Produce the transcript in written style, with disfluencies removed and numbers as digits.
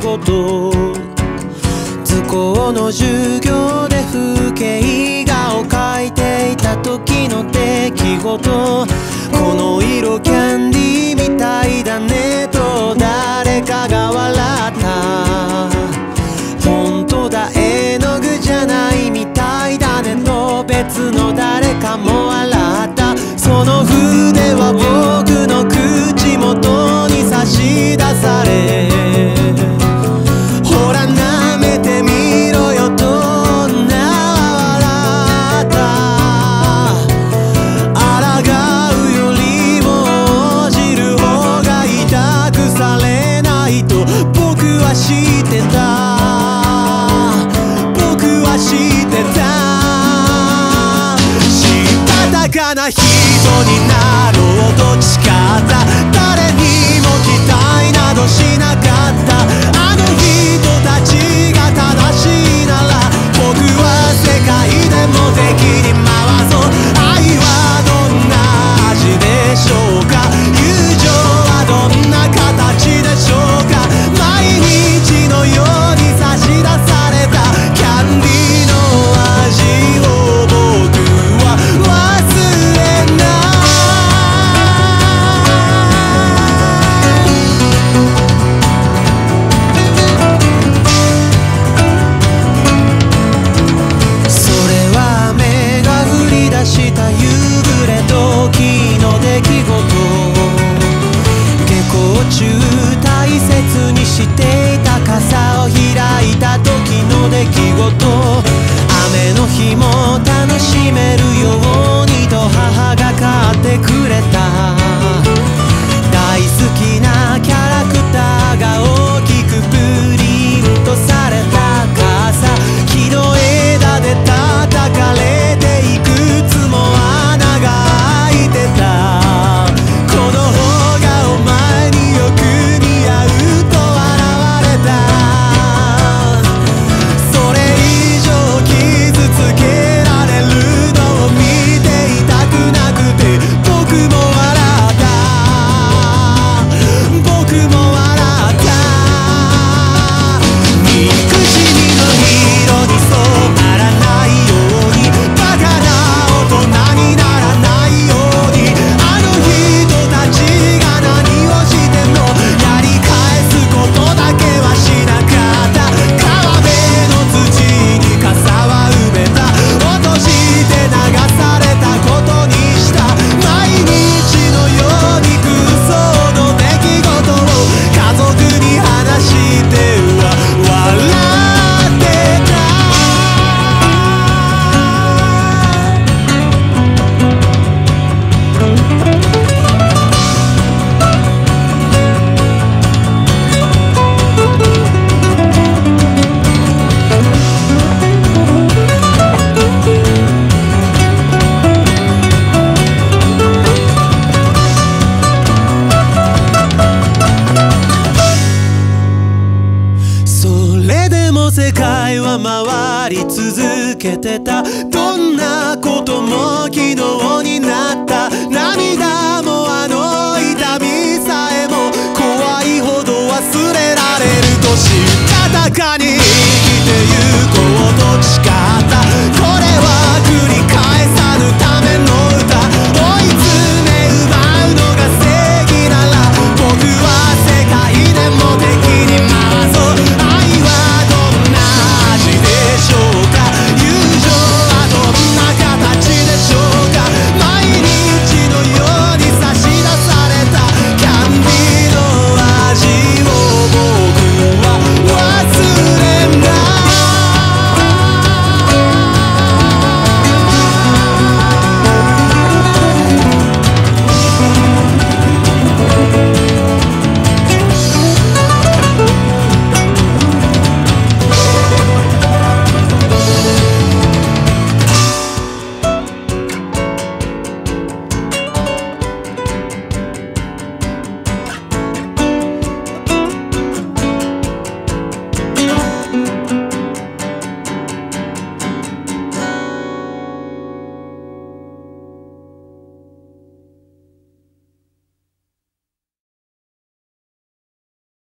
事。図工の授業で風景画を描いていた時の出来事。この色キャンディーみたいだねと誰かが笑った。本当だ絵の具じゃないみたいだねと別の誰かも笑った。その筆は僕の口元に差し出され、ほら舐めてみろよと笑った。抗うよりも応じる方が痛くされないと僕は知ってた。僕は知ってた。したたかな人になろうと誓った。誰にも期待などしなかった。あの人たちが正しいなら僕は世界でも敵に回そう。愛はどんな味でしょうか。友情はどんな形でしょうか。毎日のように差し出されたキャンディーの味を僕は忘れない。それは雨が降り出した夕暮れ時の出来事。下校中大切にしていた傘を開いた時の出来事。雨の日も楽しめるようにと母が買ってくれた。大好きなキャラクターが大きくプリントされた傘。木の枝で叩かれていくつも穴が開いてた。この方がお前によく似合うと笑われた。それ以上傷つけられるのを見ていたくなくて僕も笑った。僕も笑った。憎しみの色に染まらないように、バカな大人にならないように。あの人たちが何をしてもやり返すことだけはしなかった。川辺の土に傘は埋めた。落として流されたことにした。毎日のように空想の出来事を家族に話しては笑ってた。それでも世界は回り続けてた。どんなことも昨日になった。涙もあの痛みさえも怖いほど忘れられるとしたたかに